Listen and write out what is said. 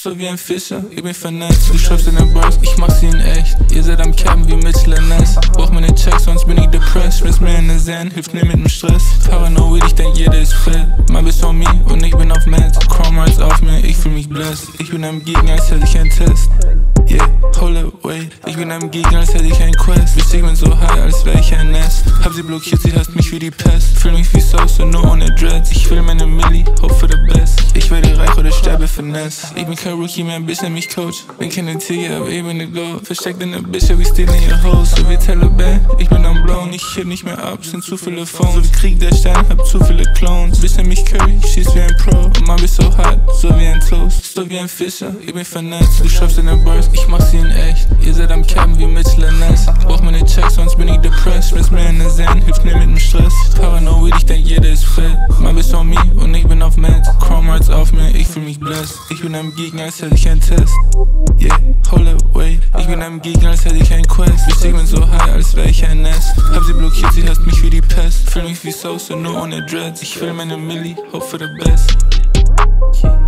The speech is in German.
so wie ein Fischer, ich bin vernetzt. Du schreibst in den Bars, ich mach sie in echt. Ihr seid am Kerben wie Mitchell & Ness. Brauch meine Checks, sonst bin ich depressed. Schmiss mir in den Zen, hilft mir mit dem Stress. Paranoid, ich denk jeder ist fett. Man bist on me und ich bin auf Meds. Chrome Rides auf mir, ich fühl mich blessed. Ich bin am Gegner, als hätte ich einen Test. Yeah, hold up, wait. Ich bin am Gegner, als hätte ich ein Quest. Ich bin so high, als wär ich ein Nest. Hab sie blockiert, sie hasst mich wie die Pest. Fühl mich wie Soße, nur ohne Dreads. Ich will meine Milli, hope for the best. Ich werde reich oder sterbe Finesse. Ich bin kein Rookie mehr, bis er mich coach. Bin keine Tiger, aber eben ne Go. Versteckt in der Bitch, wie stealing your hoes. So wie Taliban, ich bin am Blown. Ich heb nicht mehr ab, sind zu viele Phones. So wie Krieg der Sterne, hab zu viele Clones. Bisschen mich Curry, schieß wie ein Pro. Und man bist so hart, so wie ein Toast. So wie ein Fischer, ich bin vernetzt. Du schreibst in den Bars, ich mach sie in echt. Ihr seid am Kerben wie Mitchell & Ness. Brauch meine Checks, sonst bin ich depressed. Schmiss mir in den Zen, hilft mir mit dem Stress. Paranoid, ich denk jeder ist fett. Man bist on me und ich bin auf Meds. Chrome Rides auf mir, ich fühl mich blessed. Ich bin am Gegner, als hätte ich einen Test. Yeah, hold up, wait. Ich bin am Gegner, als hätte ich ein Quest. Ich bin so high, als wär ich ein Nest. Hab sie blockiert, sie hasst mich wie die Pest. Fühl mich wie Soße, nur ohne Dreads. Ich will meine Milli, hope for the best.